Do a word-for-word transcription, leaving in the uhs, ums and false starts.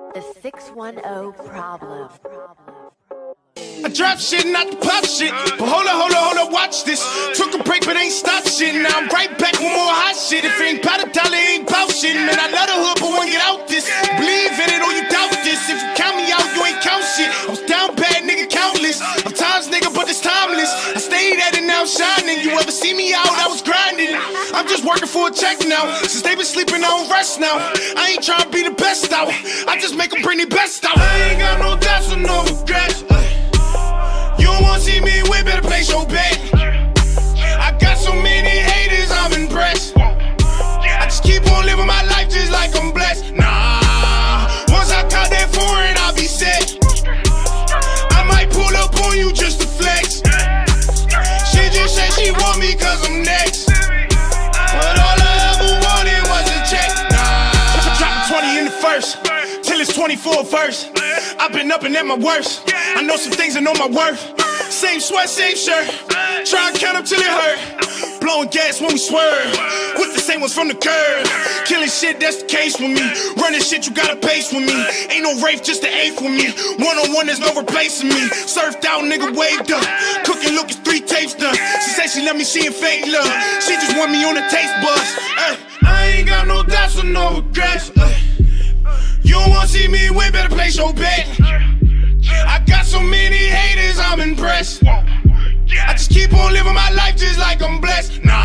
The six one zero problem. I drop shit, not the pop shit. But hold up, hold up, hold up, watch this. Took a break, but ain't stopped shit. Now I'm right back with more hot shit. If it ain't powder dollar, it ain't bout shit. Man, I love the hood, but wanna get out this. Believe in it or you doubt this. If you count me out, you ain't count shit. I was down bad, nigga, countless. I'm times, nigga, but it's timeless. I stayed at it, now I'm shining. You ever see me out, I was grinding. I'm just working for a check now. Since they been sleeping, I don't rest now. I ain't trying to be the best out. I just make them bring their best out. I ain't got no doubts or no regrets. You don't wanna see me win, better place your bet. I got so many haters, I'm impressed. I just keep on living my life just like I'm blessed. Nah, once I caught that foreign, I'll be set. I might pull up on you just to flex. She just said she want me cause I'm next. But all I ever wanted was a check. Nah, dropping twenty in the first, till it's twenty-four verse. I've been up and at my worst. I know some things I know my worth. Same sweat, same shirt. Try and count up till it hurt. Blowing gas when we swerve. With the same ones from the curb. Killing shit, that's the case with me. Running shit, you gotta pace with me. Ain't no Rafe, just the eighth with me. One on one, there's no replacing me. Surfed out, nigga, waved up. Cooking, Lucas, three tapes done. She said she let me see in fake love. She just want me on the taste bus. Ay, I ain't got no doubts or no regrets. Ay, you don't wanna see me win, better place your bet. I got so many haters, I'm impressed. I just keep on living my life just like I'm blessed. Nah,